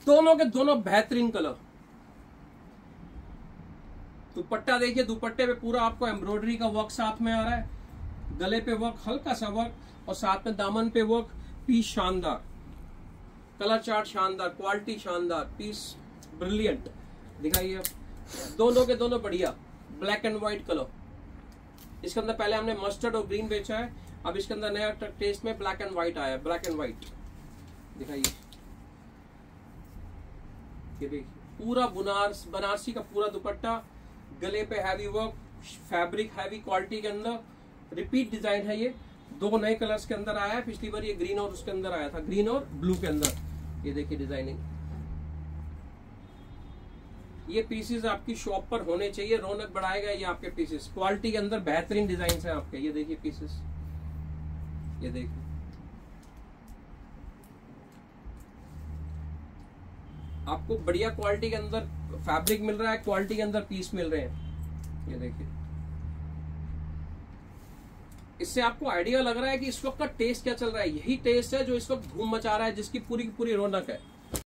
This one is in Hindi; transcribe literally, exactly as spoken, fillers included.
दोनों के दोनों बेहतरीन कलर। दुपट्टा देखिए, दुपट्टे पे पूरा आपको एम्ब्रॉयडरी का वर्क साथ में आ रहा है, गले पे वर्क, हल्का सा वर्क, और साथ में दामन पे वर्क। पीस शानदार, कलर चार्ट शानदार, क्वालिटी शानदार, पीस ब्रिलियंट। दिखाइए, दोनों के दोनों बढ़िया, ब्लैक एंड व्हाइट कलर। इसके अंदर पहले हमने मस्टर्ड और ग्रीन बेचा है, अब इसके अंदर नया टेस्ट में ब्लैक एंड व्हाइट आया है, ब्लैक एंड व्हाइट। दिखाइए, ये देखिए पूरा बनारस बनारसी का पूरा दुपट्टा, गले पे heavy work, fabric heavy quality के अंदर, रिपीट डिजाइन है। ये दो नए कलर्स के अंदर आया है, पिछली बार ये ग्रीन और उसके अंदर आया था, ग्रीन और ब्लू के अंदर। ये देखिए डिजाइनिंग। ये पीसेस आपकी शॉप पर होने चाहिए, रौनक बढ़ाएगा ये आपके पीसेस। क्वालिटी के अंदर बेहतरीन डिजाइन है आपके। ये देखिए पीसेस, ये देखिए आपको बढ़िया क्वालिटी के अंदर फैब्रिक मिल रहा है, क्वालिटी के अंदर पीस मिल रहे हैं। ये देखिए, इससे आपको आइडिया लग रहा है कि इस वक्त का टेस्ट क्या चल रहा है। यही टेस्ट है जो इस वक्त धूम मचा रहा है, जिसकी पूरी की पूरी रौनक है।